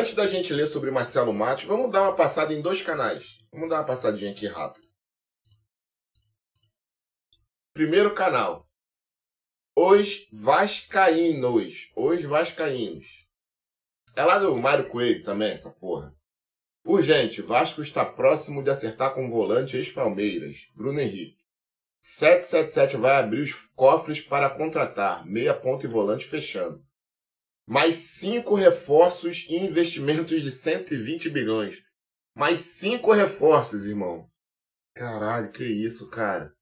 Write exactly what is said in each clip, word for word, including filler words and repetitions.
antes da gente ler sobre Marcelo Matos, vamos dar uma passada em dois canais. Vamos dar uma passadinha aqui rápido. Primeiro canal. Os Vascaínos. Os Vascaínos. É lá do Mário Coelho também, essa porra. Urgente, Vasco está próximo de acertar com o volante ex-Palmeiras, Bruno Henrique. sete sete sete vai abrir os cofres para contratar, meia ponta e volante fechando. Mais cinco reforços e investimentos de cento e vinte bilhões. Mais cinco reforços, irmão. Caralho, que isso, cara.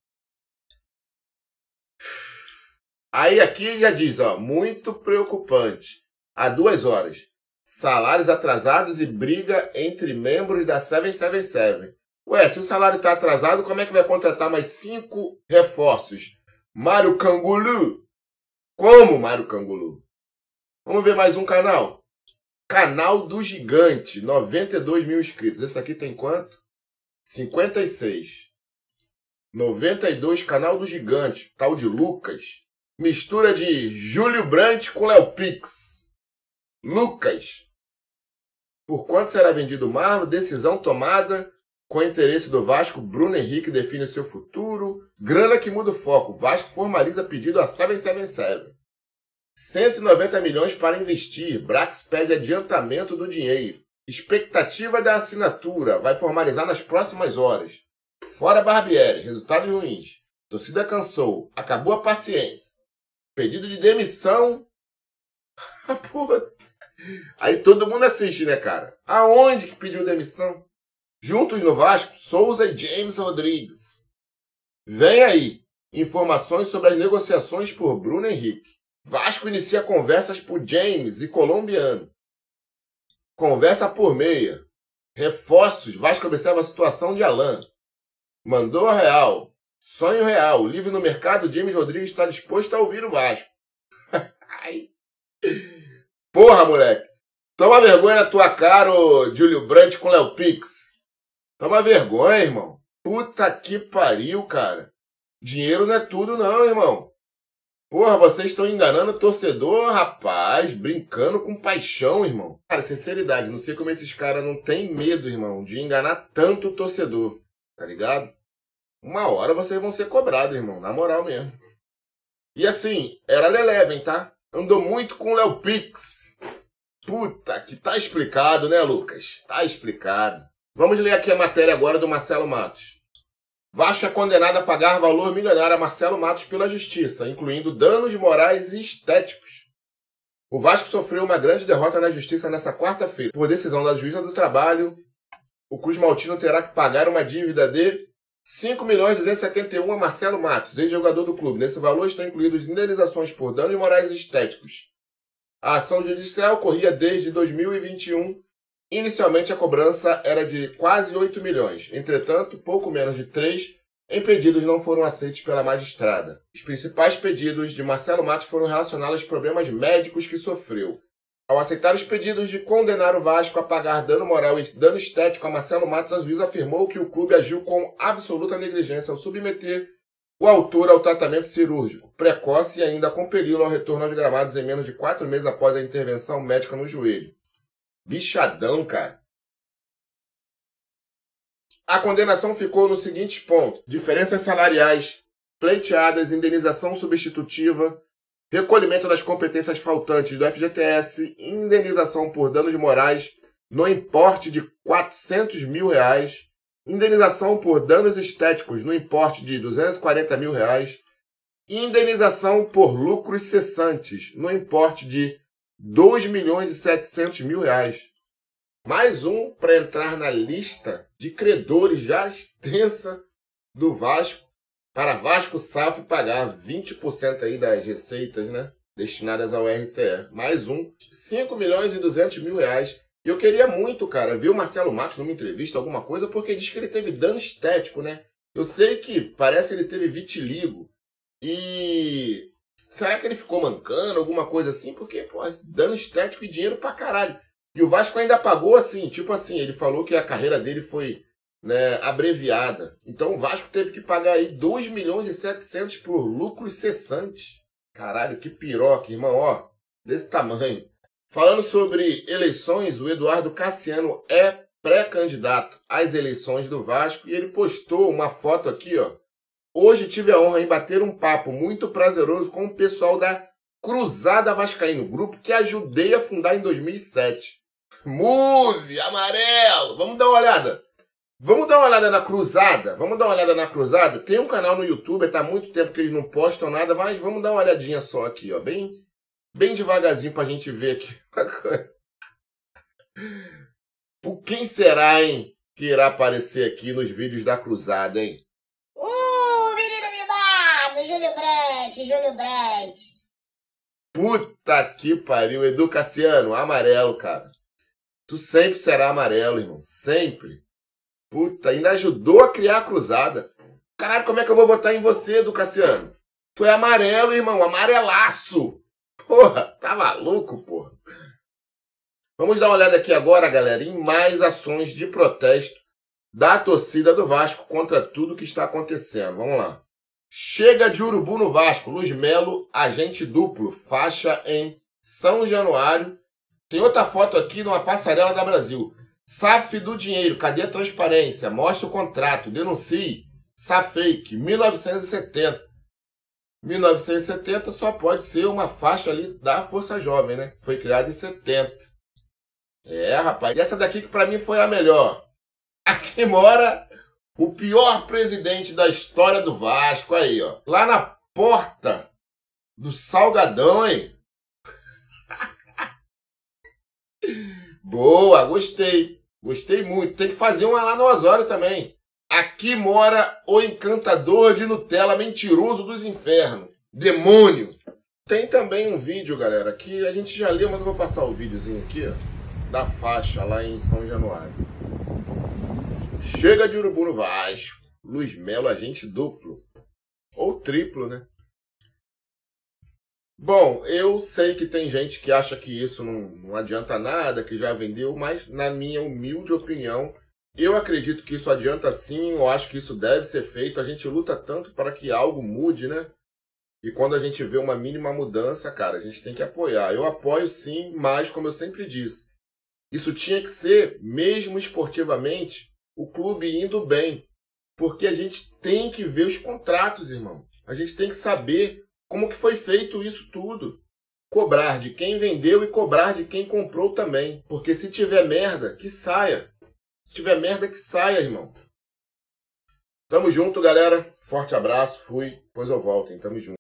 Aí aqui já diz, ó, muito preocupante. Há duas horas. Salários atrasados e briga entre membros da sete sete sete. Ué, se o salário está atrasado, como é que vai contratar mais cinco reforços? Mário Cangulu? Como, Mário Cangulu? Vamos ver mais um canal. Canal do Gigante, noventa e dois mil inscritos. Esse aqui tem quanto? cinquenta e seis. noventa e dois, Canal do Gigante, tal de Lucas. Mistura de Júlio Brandt com Léo Pix. Lucas. Por quanto será vendido o Marlon? Decisão tomada com interesse do Vasco. Bruno Henrique define seu futuro. Grana que muda o foco. Vasco formaliza pedido a sete sete sete. cento e noventa milhões para investir. Brax pede adiantamento do dinheiro. Expectativa da assinatura. Vai formalizar nas próximas horas. Fora Barbieri. Resultados ruins. Torcida cansou. Acabou a paciência. Pedido de demissão. Porra. Aí todo mundo assiste, né, cara? Aonde que pediu demissão? Juntos no Vasco, Souza e James Rodrigues. Vem aí. Informações sobre as negociações por Bruno Henrique. Vasco inicia conversas por James e colombiano. Conversa por meia. Reforços. Vasco observa a situação de Alain. Mandou a real. Sonho real. Livre no mercado, James Rodrigues está disposto a ouvir o Vasco. Ai. Porra, moleque. Toma vergonha na tua cara, ô Júlio Brandt com Léo Pix. Toma vergonha, irmão. Puta que pariu, cara. Dinheiro não é tudo não, irmão. Porra, vocês estão enganando o torcedor, rapaz. Brincando com paixão, irmão. Cara, sinceridade, não sei como esses caras não têm medo, irmão, de enganar tanto o torcedor. Tá ligado? Uma hora vocês vão ser cobrados, irmão. Na moral mesmo. E assim, era Leleven, tá? Andou muito com o Léo Pix. Puta, que tá explicado, né, Lucas? Tá explicado. Vamos ler aqui a matéria agora do Marcelo Matos. Vasco é condenado a pagar valor milionário a Marcelo Matos pela justiça, incluindo danos morais e estéticos. O Vasco sofreu uma grande derrota na justiça nessa quarta-feira. Por decisão da juíza do trabalho, o Cruz Maltino terá que pagar uma dívida de cinco milhões duzentos e setenta e um a Marcelo Matos, ex-jogador do clube. Nesse valor estão incluídos indenizações por danos morais e estéticos. A ação judicial ocorria desde dois mil e vinte e um. Inicialmente a cobrança era de quase oito milhões. Entretanto, pouco menos de três em pedidos não foram aceitos pela magistrada. Os principais pedidos de Marcelo Matos foram relacionados aos problemas médicos que sofreu. Ao aceitar os pedidos de condenar o Vasco a pagar dano moral e dano estético a Marcelo Matos, a juíza afirmou que o clube agiu com absoluta negligência ao submeter o autor ao tratamento cirúrgico precoce e ainda compeli-lo ao retorno aos gramados em menos de quatro meses após a intervenção médica no joelho. Bichadão, cara. A condenação ficou nos seguintes pontos: diferenças salariais, pleiteadas, indenização substitutiva, recolhimento das competências faltantes do F G T S, indenização por danos morais no importe de quatrocentos mil reais, indenização por danos estéticos no importe de duzentos e quarenta mil reais, e indenização por lucros cessantes no importe de dois milhões e setecentos mil reais. Mais um para entrar na lista de credores já extensa do Vasco, para Vasco S A F pagar vinte por cento aí das receitas, né, destinadas ao R C E. Mais um, cinco milhões e duzentos mil reais. E eu queria muito, cara, ver o Marcelo Matos numa entrevista, alguma coisa, porque diz que ele teve dano estético, né? Eu sei que parece que ele teve vitiligo. E será que ele ficou mancando, alguma coisa assim? Porque, pô, dano estético e dinheiro pra caralho. E o Vasco ainda pagou assim, tipo assim, ele falou que a carreira dele foi, né, abreviada. Então o Vasco teve que pagar aí dois milhões e setecentos por lucros cessantes. Caralho, que piroca, irmão, ó, desse tamanho. Falando sobre eleições, o Eduardo Cassiano é pré-candidato às eleições do Vasco e ele postou uma foto aqui, ó. Hoje tive a honra em bater um papo muito prazeroso com o pessoal da Cruzada Vascaíno, grupo que ajudei a fundar em dois mil e sete. Move, amarelo! Vamos dar uma olhada. Vamos dar uma olhada na Cruzada. Vamos dar uma olhada na Cruzada. Tem um canal no YouTube, tá há muito tempo que eles não postam nada, mas vamos dar uma olhadinha só aqui, ó. Bem, bem devagarzinho pra gente ver aqui. Por quem será, hein, que irá aparecer aqui nos vídeos da Cruzada, hein? Uh, menino mimado, Júlio Brandt, Júlio Brandt. Puta que pariu, Edu Cassiano, amarelo, cara. Tu sempre será amarelo, irmão, sempre. Puta, ainda ajudou a criar a Cruzada. Caralho, como é que eu vou votar em você, Edu Cassiano? Tu é amarelo, irmão, amarelaço. Porra, tá maluco, porra. Vamos dar uma olhada aqui agora, galera, em mais ações de protesto da torcida do Vasco contra tudo que está acontecendo. Vamos lá. Chega de urubu no Vasco. Luiz Melo, agente duplo, faixa em São Januário. Tem outra foto aqui numa passarela da Brasil. S A F do dinheiro, cadê a transparência? Mostra o contrato, denuncie. S A Fake, mil novecentos e setenta. mil novecentos e setenta só pode ser uma faixa ali da Força Jovem, né? Foi criada em setenta. É, rapaz. E essa daqui que pra mim foi a melhor. Aqui mora o pior presidente da história do Vasco. Aí, ó. Lá na porta do Salgadão, hein? Boa, gostei. Gostei muito. Tem que fazer uma lá no Osório também. Aqui mora o encantador de Nutella, mentiroso dos infernos. Demônio. Tem também um vídeo, galera, que a gente já leu, mas eu vou passar o videozinho aqui, ó. Da faixa lá em São Januário. Chega de urubu no Vasco. Luiz Melo, agente duplo. Ou triplo, né? Bom, eu sei que tem gente que acha que isso não, não adianta nada, que já vendeu, mas na minha humilde opinião, eu acredito que isso adianta sim, eu acho que isso deve ser feito. A gente luta tanto para que algo mude, né? E quando a gente vê uma mínima mudança, cara, a gente tem que apoiar. Eu apoio sim, mas como eu sempre disse, isso tinha que ser, mesmo esportivamente, o clube indo bem. Porque a gente tem que ver os contratos, irmão. A gente tem que saber como que foi feito isso tudo. Cobrar de quem vendeu e cobrar de quem comprou também. Porque se tiver merda, que saia. Se tiver merda, que saia, irmão. Tamo junto, galera. Forte abraço. Fui. Depois eu volto, hein? Tamo junto.